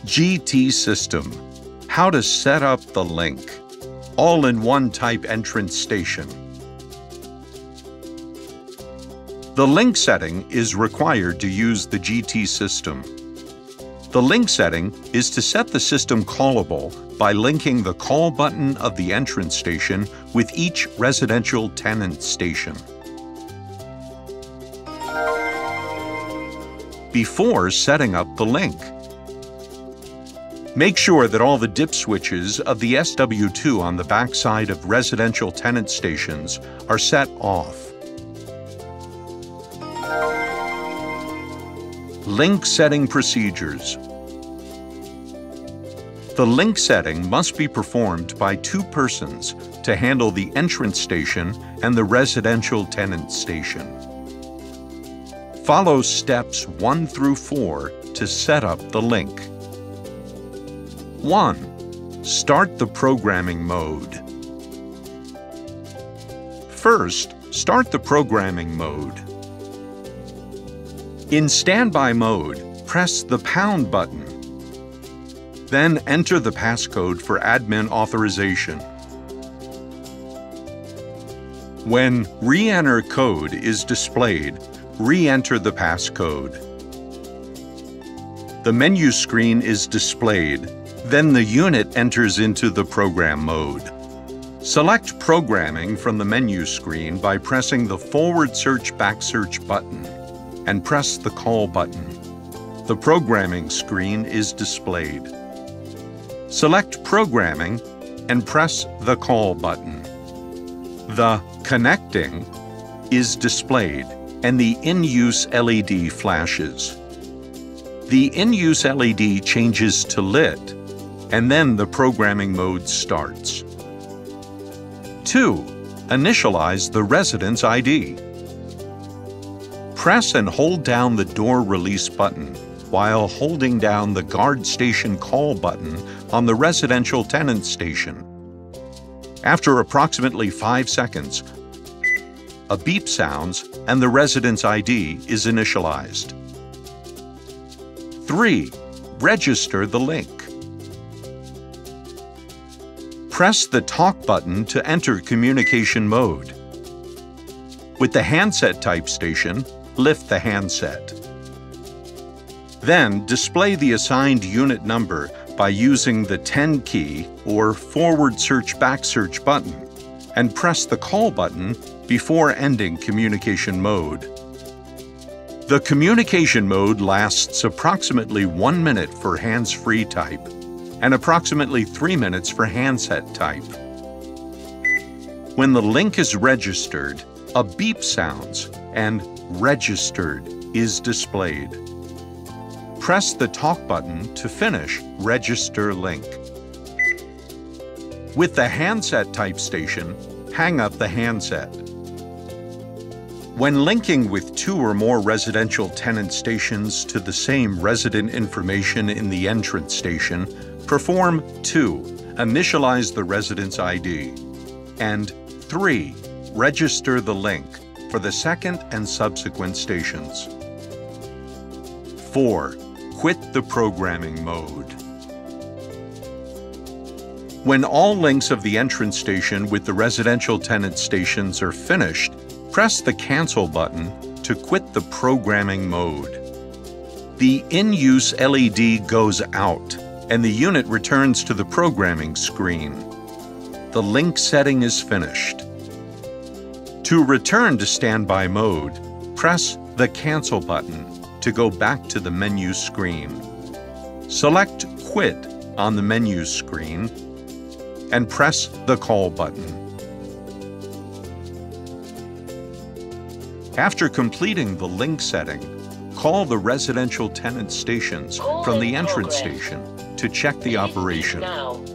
GT system. How to set up the link. All-in-one type entrance station. The link setting is required to use the GT system. The link setting is to set the system callable by linking the call button of the entrance station with each residential tenant station. Before setting up the link, make sure that all the dip switches of the SW2 on the backside of residential tenant stations are set off. Link setting procedures. The link setting must be performed by two persons to handle the entrance station and the residential tenant station. Follow steps 1 through 4 to set up the link. 1. Start the programming mode. First, start the programming mode. In standby mode, press the pound button. Then enter the passcode for admin authorization. When re-enter code is displayed, re-enter the passcode. The menu screen is displayed, then the unit enters into the program mode. Select Programming from the menu screen by pressing the forward search back search button and press the call button. The programming screen is displayed. Select Programming and press the call button. The Connecting is displayed and the In-Use LED flashes. The In-Use LED changes to lit, and then the programming mode starts. 2. Initialize the residence ID. Press and hold down the door release button while holding down the guard station call button on the residential tenant station. After approximately 5 seconds, a beep sounds and the residence ID is initialized. 3. Register the link. Press the talk button to enter communication mode. With the handset type station, lift the handset. Then display the assigned unit number by using the 10 key or forward search back search button and press the call button before ending communication mode. The communication mode lasts approximately 1 minute for hands-free type and approximately 3 minutes for handset type. When the link is registered, a beep sounds and Registered is displayed. Press the talk button to finish Register Link. With the handset type station, hang up the handset. When linking with 2 or more residential tenant stations to the same resident information in the entrance station, perform 2. Initialize the residence ID, and 3. Register the link for the second and subsequent stations. 4. Quit the programming mode. When all links of the entrance station with the residential tenant stations are finished, press the Cancel button to quit the programming mode. The In-Use LED goes out and the unit returns to the programming screen. The link setting is finished. To return to standby mode, press the Cancel button to go back to the menu screen. Select Quit on the menu screen and press the Call button. After completing the link setting, call the residential tenant stations from the entrance station to check the operation.